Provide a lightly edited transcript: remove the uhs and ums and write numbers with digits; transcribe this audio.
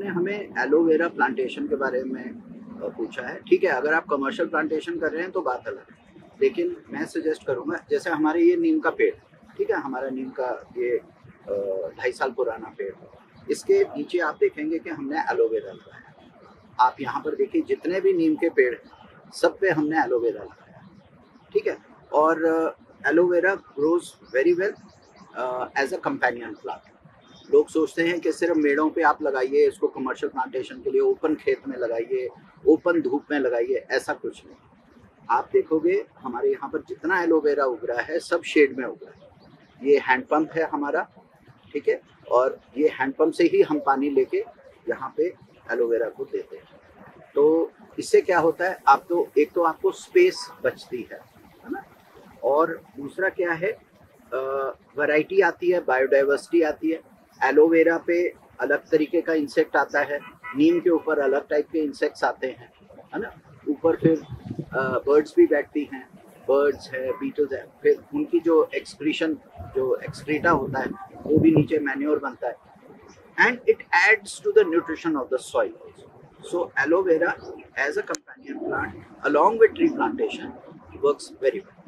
हमें aloe vera plantation के बारे में पूछा है। ठीक है, अगर आप कमर्शियल प्लांटेशन कर रहे हैं तो बात अलग है, लेकिन मैं सजेस्ट करूँगा, जैसे हमारे ये नीम का पेड़, ठीक है, हमारा नीम का ये 2.5 साल पुराना पेड़, इसके नीचे आप देखेंगे कि हमने एलोवेरा लगाया। आप यहाँ पर देखिए जितने भी नीम के पेड़ हैं सब पे हमने एलोवेरा लगाया, ठीक है। और aloe vera grows very well as a companion plant. लोग सोचते हैं कि सिर्फ मेड़ों पे आप लगाइए इसको, कमर्शियल प्लांटेशन के लिए ओपन खेत में लगाइए, ओपन धूप में लगाइए, ऐसा कुछ नहीं। आप देखोगे हमारे यहाँ पर जितना एलोवेरा उग रहा है सब शेड में उग रहा है। ये हैंडपम्प है हमारा, ठीक है, और ये हैंडपम्प से ही हम पानी लेके यहाँ पे एलोवेरा को देते हैं। तो इससे क्या होता है, आप तो एक तो आपको स्पेस बचती है ना, और दूसरा क्या है, वैरायटी आती है, बायोडाइवर्सिटी आती है। एलोवेरा पे अलग तरीके का इंसेक्ट आता है, नीम के ऊपर अलग टाइप के इंसेक्ट्स आते हैं, है ना। ऊपर फिर बर्ड्स भी बैठती हैं, बर्ड्स है, बीटल्स है, फिर उनकी जो एक्सक्रीशन, जो एक्सक्रीटा होता है वो भी नीचे मैन्योर बनता है, and it adds to the nutrition of the soil also. So aloe vera as a companion plant along with tree plantation works very well.